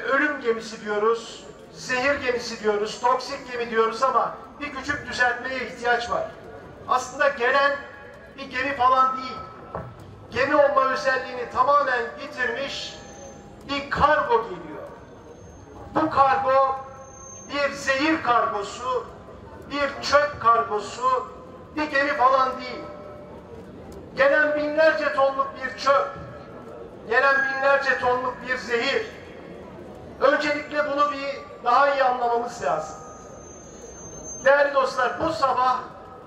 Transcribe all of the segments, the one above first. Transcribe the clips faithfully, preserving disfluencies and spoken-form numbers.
ölüm gemisi diyoruz, zehir gemisi diyoruz, toksik gemi diyoruz ama bir küçük düzeltmeye ihtiyaç var. Aslında gelen bir gemi falan değil. Gemi olma özelliğini tamamen yitirmiş bir kargo geliyor. Bu kargo bir zehir kargosu, bir çöp kargosu, bir gemi falan değil. Gelen binlerce tonluk bir çöp, gelen binlerce tonluk bir zehir. Öncelikle bunu bir daha iyi anlamamız lazım. Değerli dostlar, bu sabah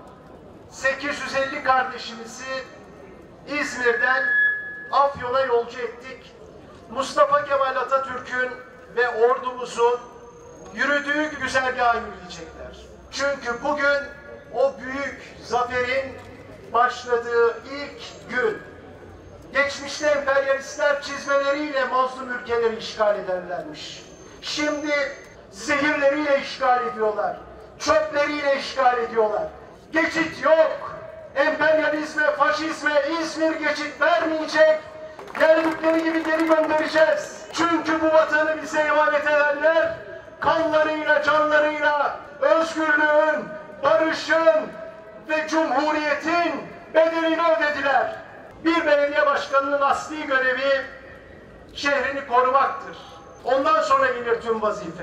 sekiz yüz elli kardeşimizi İzmir'den Afyon'a yolcu ettik. Mustafa Kemal Atatürk'ün ve ordumuzun yürüdüğü güzergaha yürüyecekler. Çünkü bugün o büyük zaferin başladığı ilk gün. Geçmişte emperyalistler çizmeleriyle mazlum ülkeleri işgal ederlermiş. Şimdi zehirleriyle işgal ediyorlar. Çöpleriyle işgal ediyorlar. Geçit yok. Emperyalizme, faşizme İzmir geçit vermeyecek. Geldikleri gibi geri göndereceğiz. Çünkü bu vatanı bize emanet edenler kanlarıyla, canlarıyla özgürlüğün, barışın ve cumhuriyetin bedelini ödediler. Bir belediye başkanının asli görevi şehrini korumaktır. Ondan sonra gelir tüm vazife.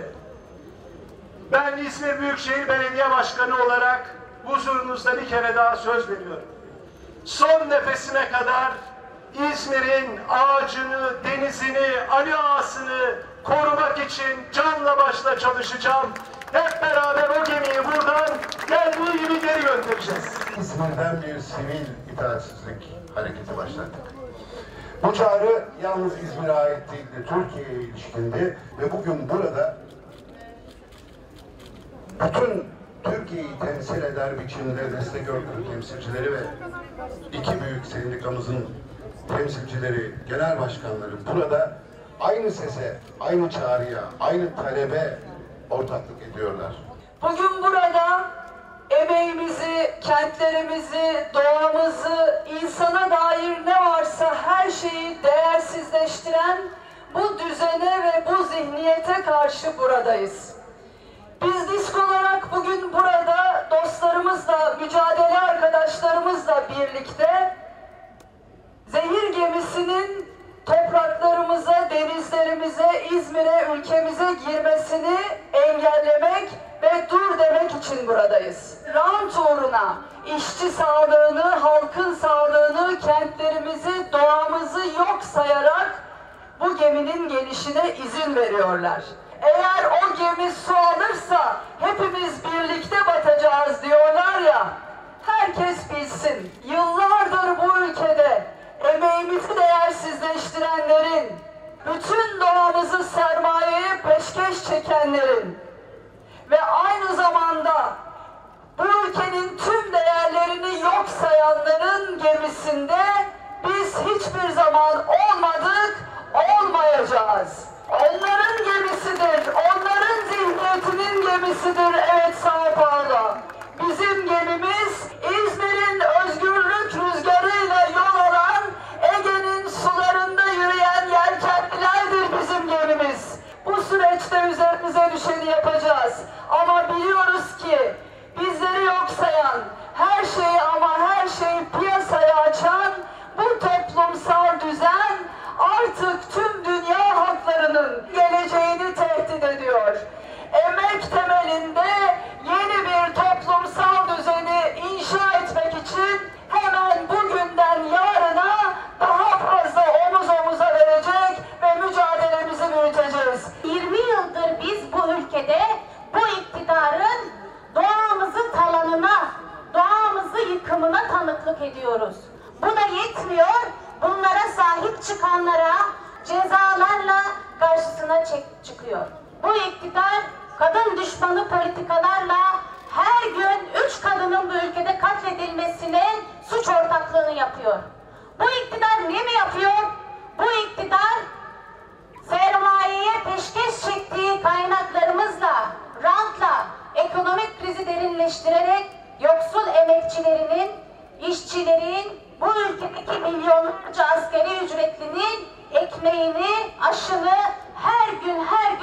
Ben İzmir Büyükşehir Belediye Başkanı olarak huzurunuzda bir kere daha söz veriyorum. Son nefesime kadar İzmir'in ağacını, denizini, Ali Ağası'nı korumak için canla başla çalışacağım. Hep beraber o gemiyi buradan geldiği gibi geri göndereceğiz. İzmir'den bir sivil itaatsizlik hareketi başlattık. Bu çağrı yalnız İzmir'e ait değildi, Türkiye'ye ilişkindi ve bugün burada bütün Türkiye'yi temsil eder biçimde destek örgütü temsilcileri ve iki büyük sendikamızın temsilcileri, genel başkanları burada aynı sese, aynı çağrıya, aynı talebe ortaklık ediyorlar. Bugün burada emeğimizi, kentlerimizi, doğamızı, insana dair ne varsa her şeyi değersizleştiren bu düzene ve bu zihniyete karşı buradayız. Biz DİSK olarak bugün burada dostlarımızla, mücadele arkadaşlarımızla birlikte zehir gemisinin topraklarımıza, denizlerimize, İzmir'e, ülkemize girmesini engellemek ve dur demek için buradayız. Rant uğruna işçi sağlığını, halkın sağlığını, kentlerimizi, doğamızı yok sayarak bu geminin gelişine izin veriyorlar. Eğer o gemi su alırsa hepimiz birlikte batacağız diyorlar ya, herkes bilsin. Yıllardır bu ülkede emeğimizi değersizleştirenlerin, bütün doğamızı sermayeye peşkeş çekenlerin ve aynı zamanda bu ülkenin tüm değerlerini yok sayanların gemisinde biz hiçbir zaman olmadık, olmayacağız. Onların gemisidir, onların zihniyetinin gemisidir, evet Sao Paulo. Bizim gemimiz İzmir'in özgürlük rüzgarıyla yol alan, Ege'nin sularında yürüyen yelkenlilerdir bizim gemimiz. Bu süreçte üzerimize düşeni yapacağız. Ama biliyoruz ki bizleri yok sayan, her şeyi ama her şeyi piyasaya açan bu toplumsal düzen artık tüm dünya halklarının geleceğini tehdit ediyor. Emek temelinde yeni bir toplumsal düzeni inşa etmek için hemen bugünden yarına daha fazla omuz omuza verecek ve mücadelemizi büyüteceğiz. yirmi yıldır biz bu ülkede bu iktidarın doğamızı talanına, doğamızı yıkımına tanıklık ediyoruz. Bu da yetmiyor, bunlara sahip çıkanlara cezalarla karşısına çıkıyor. Bu iktidar kadın düşmanı politikalarla her gün üç kadının bu ülkede katledilmesinin suç ortaklığını yapıyor. Bu iktidar ne mi yapıyor? Bu iktidar sermayeye peşkeş çektiği kaynaklarımızla, rantla ekonomik krizi derinleştirerek yoksul emekçilerinin, işçilerin, bu ülkedeki milyonlarca asgari ücretlinin ekmeğini, aşını her gün her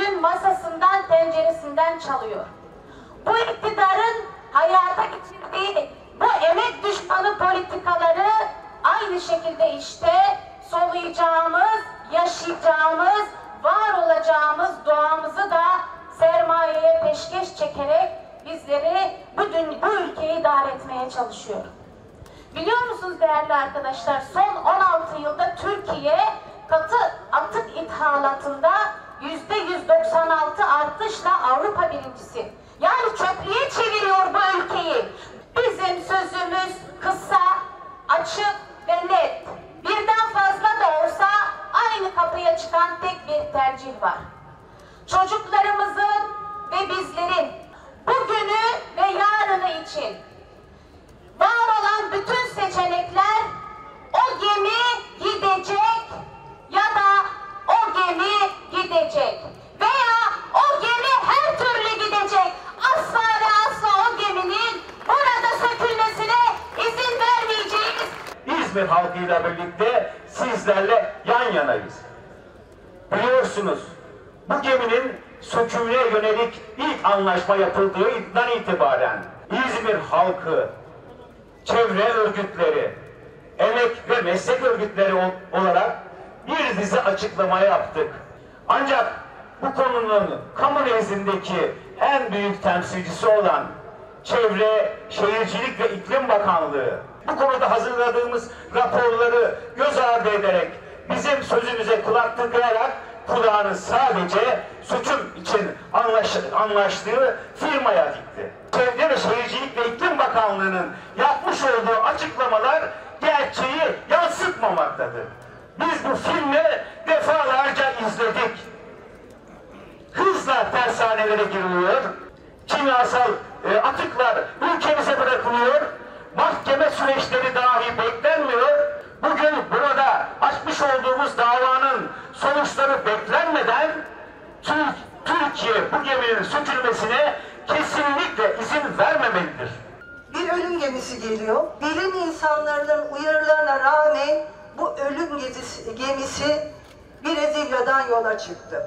çalıyor. Bu iktidarın hayata geçirdiği bu emek düşmanı politikaları aynı şekilde işte soluyacağımız, yaşayacağımız, var olacağımız doğamızı da sermayeye peşkeş çekerek bizleri bu, bu ülkeyi idare etmeye çalışıyor. Biliyor musunuz değerli arkadaşlar, son on altı yılda Türkiye katı atık ithalatında yüzde yüz doksan altı artışla Avrupa birincisi. Yani çöplüğe çeviriyor bu ülkeyi. Bizim sözümüz kısa, açık ve net. Birden fazla da olsa aynı kapıya çıkan tek bir tercih var. Çocuklarımızın ve bizlerin bugünü ve yarını için var olan bütün seçenekler o gemi gidecek ya da o gemi gidecek veya o gemi her türlü gidecek. Asla ve asla o geminin burada sökülmesine izin vermeyeceğiz. İzmir halkıyla birlikte sizlerle yan yanayız. Biliyorsunuz bu geminin sökümüne yönelik ilk anlaşma yapıldığından itibaren İzmir halkı, çevre örgütleri, emek ve meslek örgütleri olarak bir dizi açıklama yaptık. Ancak bu konunun kamu nezdindeki en büyük temsilcisi olan Çevre, Şehircilik ve İklim Bakanlığı bu konuda hazırladığımız raporları göz ardı ederek bizim sözümüze kulak tıkayarak kulağını sadece söküm için anlaş, anlaştığı firmaya dikti. Çevre ve Şehircilik ve İklim Bakanlığı'nın yapmış olduğu açıklamalar gerçeği yansıtmamaktadır. Biz bu filmi defalarca izledik. Hızla tersanelere giriliyor, kimyasal e, atıklar ülkemize bırakılıyor, mahkeme süreçleri dahi beklenmiyor. Bugün burada açmış olduğumuz davanın sonuçları beklenmeden Türkiye bu geminin sökülmesine kesinlikle izin vermemelidir. Bir ölüm gemisi geliyor. Bilim insanlarının uyarılarına rağmen bu ölüm gemisi Brezilya'dan yola çıktı.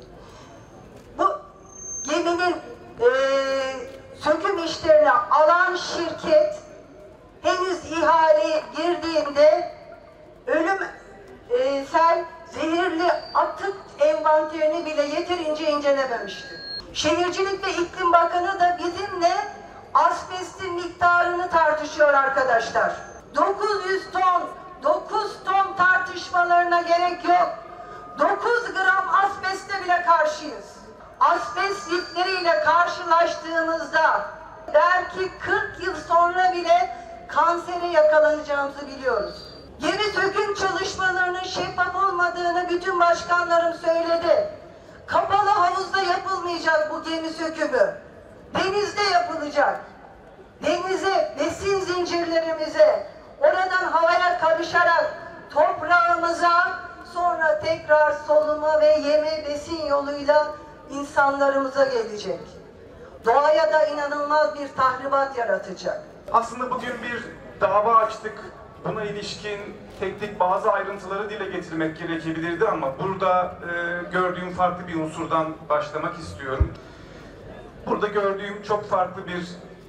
Bu geminin e, söküm işlerini alan şirket henüz ihaleye girdiğinde ölüm e, sel zehirli atık envanterini bile yeterince incelememişti. Şehircilik ve İklim Bakanı da bizimle asbestin miktarını tartışıyor arkadaşlar. dokuz yüz ton, dokuz ton tartışmalarına gerek yok. dokuz gram asbeste bile karşıyız. Asbest yükleriyle karşılaştığımızda belki kırk yıl sonra bile kansere yakalanacağımızı biliyoruz. Gemi söküm çalışmalarının şeffaf olmadığını bütün başkanlarım söyledi. Kapalı havuzda yapılmayacak bu gemi sökümü. Denizde yapılacak. Denize, besin zincirlerimize, oradan havaya karışarak toprağımıza, sonra tekrar soluma ve yeme besin yoluyla insanlarımıza gelecek. Doğaya da inanılmaz bir tahribat yaratacak. Aslında bugün bir dava açtık. Buna ilişkin teknik bazı ayrıntıları dile getirmek gerekebilirdi ama burada e, gördüğüm farklı bir unsurdan başlamak istiyorum. Burada gördüğüm çok farklı bir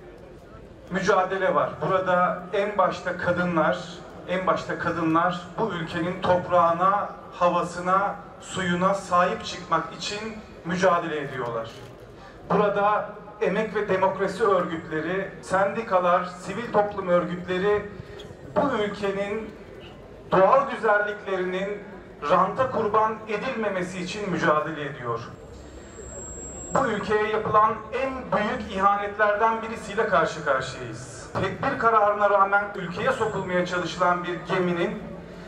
mücadele var. Burada en başta kadınlar, en başta kadınlar bu ülkenin toprağına, havasına, suyuna sahip çıkmak için mücadele ediyorlar. Burada emek ve demokrasi örgütleri, sendikalar, sivil toplum örgütleri bu ülkenin doğal güzelliklerinin ranta kurban edilmemesi için mücadele ediyor. Bu ülkeye yapılan en büyük ihanetlerden birisiyle karşı karşıyayız. Tedbir kararına rağmen ülkeye sokulmaya çalışılan bir geminin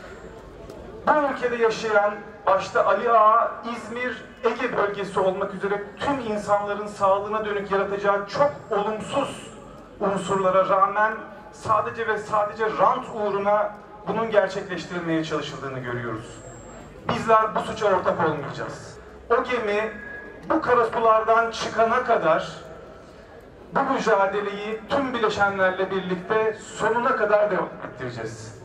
bu ülkede yaşayan başta Ali Ağa, İzmir, Ege bölgesi olmak üzere tüm insanların sağlığına dönük yaratacağı çok olumsuz unsurlara rağmen sadece ve sadece rant uğruna bunun gerçekleştirilmeye çalışıldığını görüyoruz. Bizler bu suça ortak olmayacağız. O gemi bu karasulardan çıkana kadar bu mücadeleyi tüm bileşenlerle birlikte sonuna kadar devam ettireceğiz.